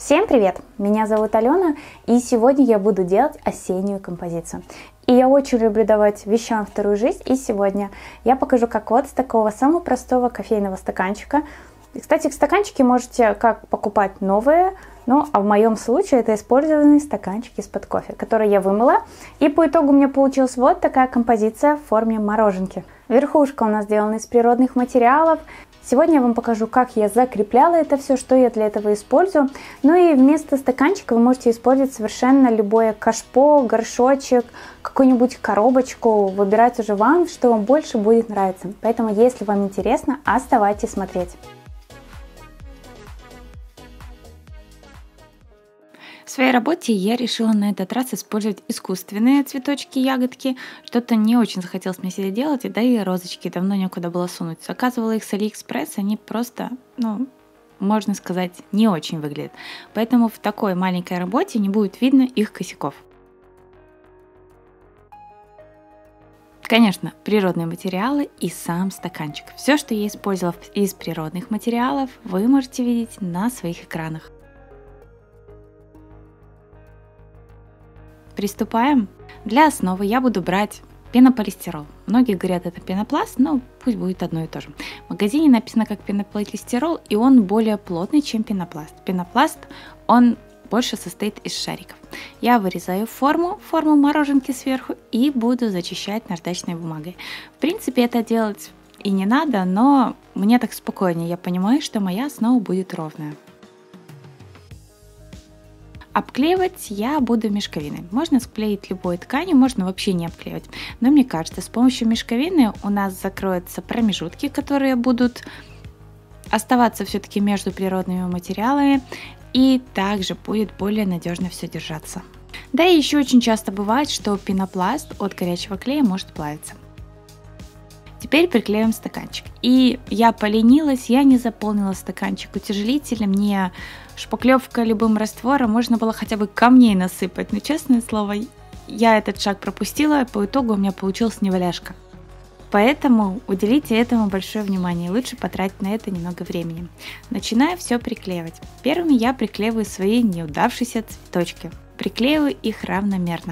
Всем привет! Меня зовут Алена, и сегодня я буду делать осеннюю композицию. И я очень люблю давать вещам вторую жизнь, и сегодня я покажу, как вот с такого самого простого кофейного стаканчика. И, кстати, стаканчики можете как покупать новые, а в моем случае это использованные стаканчики из-под кофе, которые я вымыла. И по итогу у меня получилась вот такая композиция в форме мороженки. Верхушка у нас сделана из природных материалов. Сегодня я вам покажу, как я закрепляла это все, что я для этого использую. Ну и вместо стаканчика вы можете использовать совершенно любое кашпо, горшочек, какую-нибудь коробочку. Выбирать уже вам, что вам больше будет нравиться. Поэтому, если вам интересно, оставайтесь смотреть. В своей работе я решила на этот раз использовать искусственные цветочки, ягодки. Что-то не очень захотелось мне себе делать, да и розочки давно некуда было сунуть. Заказывала их с Алиэкспресс, они просто, можно сказать, не очень выглядят. Поэтому в такой маленькой работе не будет видно их косяков. Конечно, природные материалы и сам стаканчик. Все, что я использовала из природных материалов, вы можете видеть на своих экранах. Приступаем. Для основы я буду брать пенополистирол. Многие говорят, это пенопласт, но пусть будет одно и то же. В магазине написано как пенополистирол, и он более плотный, чем пенопласт. Пенопласт, он больше состоит из шариков. Я вырезаю форму мороженки сверху и буду зачищать наждачной бумагой. В принципе, это делать и не надо, но мне так спокойнее. Я понимаю, что моя основа будет ровная. Обклеивать я буду мешковиной. Можно склеить любой тканью, можно вообще не обклеивать. Но мне кажется, с помощью мешковины у нас закроются промежутки, которые будут оставаться все-таки между природными материалами. И также будет более надежно все держаться. Да и еще очень часто бывает, что пенопласт от горячего клея может плавиться. Теперь приклеим стаканчик. И я поленилась, я не заполнила стаканчик утяжелителем, не шпаклевка любым раствором, можно было хотя бы камней насыпать. Но, честное слово, я этот шаг пропустила, и по итогу у меня получилась неваляшка. Поэтому уделите этому большое внимание, лучше потратить на это немного времени. Начинаю все приклеивать. Первыми я приклеиваю свои неудавшиеся цветочки. Приклеиваю их равномерно.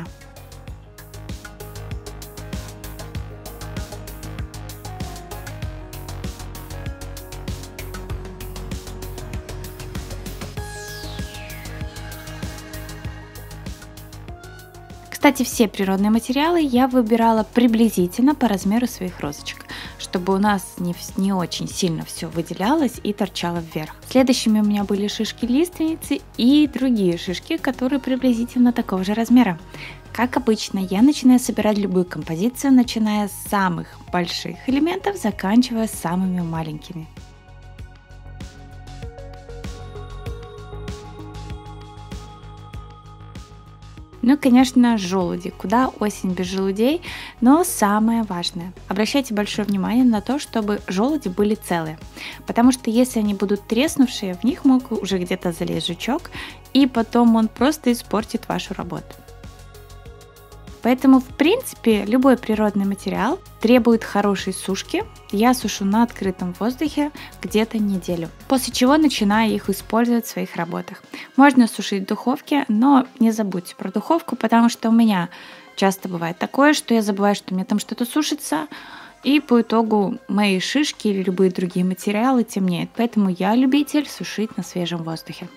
Кстати, все природные материалы я выбирала приблизительно по размеру своих розочек, чтобы у нас не очень сильно все выделялось и торчало вверх. Следующими у меня были шишки лиственницы и другие шишки, которые приблизительно такого же размера. Как обычно, я начинаю собирать любую композицию, начиная с самых больших элементов, заканчивая самыми маленькими. Ну, конечно, желуди. Куда осень без желудей? Но самое важное, обращайте большое внимание на то, чтобы желуди были целые. Потому что если они будут треснувшие, в них мог уже где-то залезть жучок, и потом он просто испортит вашу работу. Поэтому, в принципе, любой природный материал требует хорошей сушки. Я сушу на открытом воздухе где-то неделю, после чего начинаю их использовать в своих работах. Можно сушить в духовке, но не забудьте про духовку, потому что у меня часто бывает такое, что я забываю, что у меня там что-то сушится, и по итогу мои шишки или любые другие материалы темнеют. Поэтому я любитель сушить на свежем воздухе.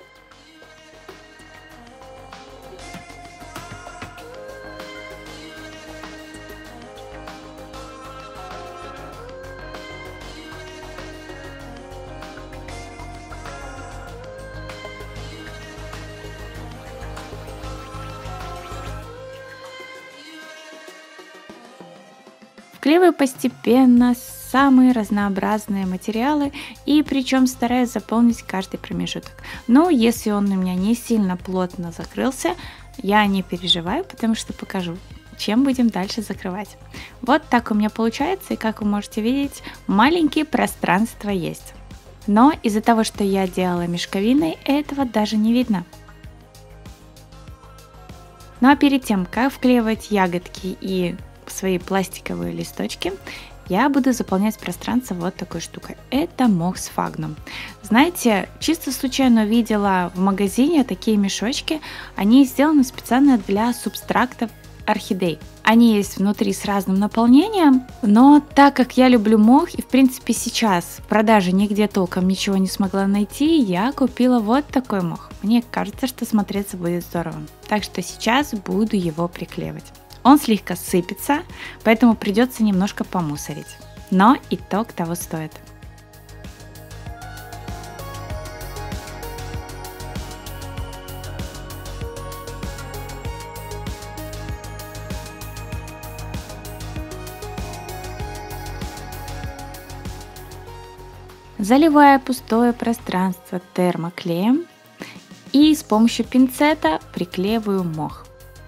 Вклеиваю постепенно самые разнообразные материалы, и причем стараюсь заполнить каждый промежуток. Но если он у меня не сильно плотно закрылся, я не переживаю, потому что покажу, чем будем дальше закрывать. Вот так у меня получается, и как вы можете видеть, маленькие пространства есть. Но из-за того, что я делала мешковиной, этого даже не видно. Ну а перед тем, как вклеивать ягодки и свои пластиковые листочки, я буду заполнять пространство вот такой штукой. Это мох сфагнум. Знаете, чисто случайно увидела в магазине такие мешочки. Они сделаны специально для субстрактов орхидей. Они есть внутри с разным наполнением, но так как я люблю мох и в принципе сейчас в продаже нигде толком ничего не смогла найти, я купила вот такой мох. Мне кажется, что смотреться будет здорово. Так что сейчас буду его приклеивать. Он слегка сыпется, поэтому придется немножко помусорить. Но итог того стоит. Заливаю пустое пространство термоклеем и с помощью пинцета приклеиваю мох.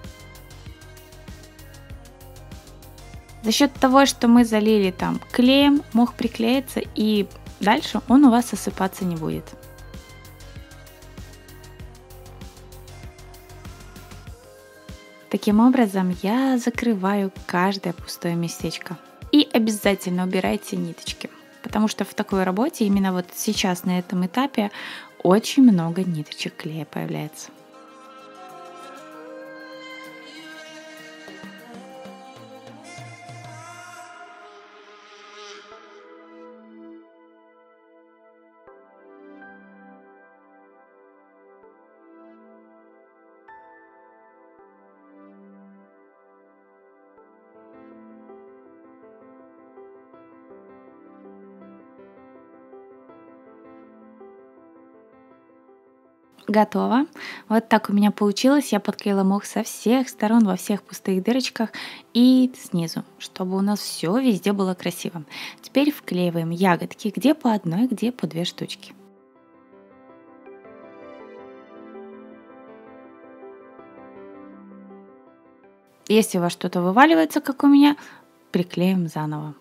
За счет того, что мы залили там клеем, мох приклеится и дальше он у вас осыпаться не будет. Таким образом я закрываю каждое пустое местечко. И обязательно убирайте ниточки. Потому что в такой работе, именно вот сейчас на этом этапе, очень много ниточек клея появляется. Готово. Вот так у меня получилось. Я подклеила мох со всех сторон, во всех пустых дырочках и снизу, чтобы у нас все везде было красиво. Теперь вклеиваем ягодки, где по одной, где по 2 штучки. Если у вас что-то вываливается, как у меня, приклеим заново.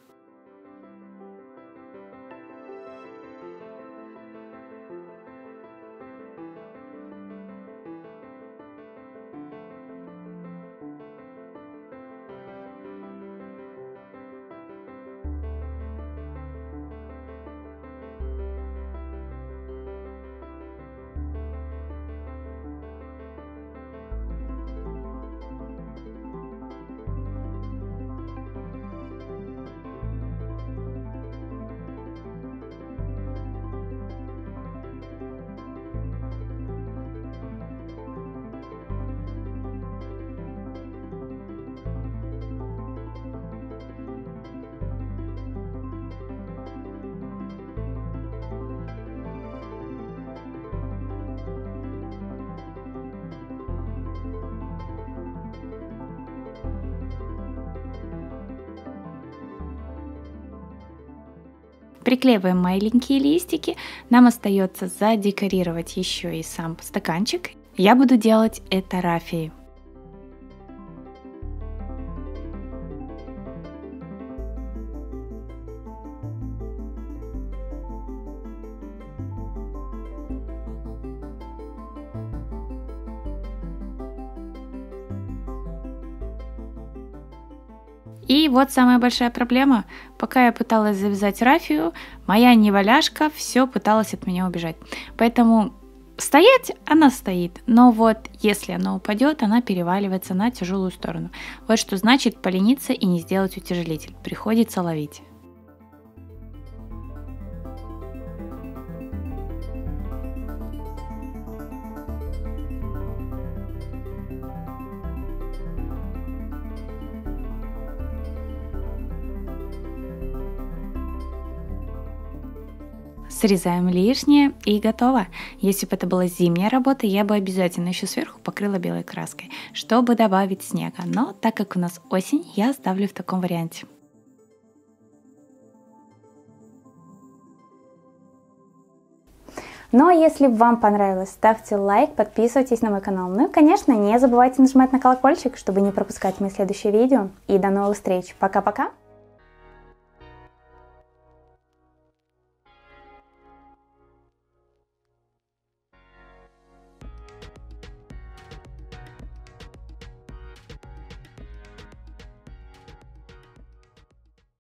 Приклеиваем маленькие листики. Нам остается задекорировать еще и сам стаканчик. Я буду делать это рафией. И вот самая большая проблема. Пока я пыталась завязать рафию, моя неваляшка все пыталась от меня убежать. Поэтому стоять она стоит, но вот если она упадет, она переваливается на тяжелую сторону. Вот что значит полениться и не сделать утяжелитель. Приходится ловить. Срезаем лишнее и готово. Если бы это была зимняя работа, я бы обязательно еще сверху покрыла белой краской, чтобы добавить снега. Но так как у нас осень, я оставлю в таком варианте. Ну а если вам понравилось, ставьте лайк, подписывайтесь на мой канал. Ну и, конечно, не забывайте нажимать на колокольчик, чтобы не пропускать мои следующие видео. И до новых встреч. Пока-пока!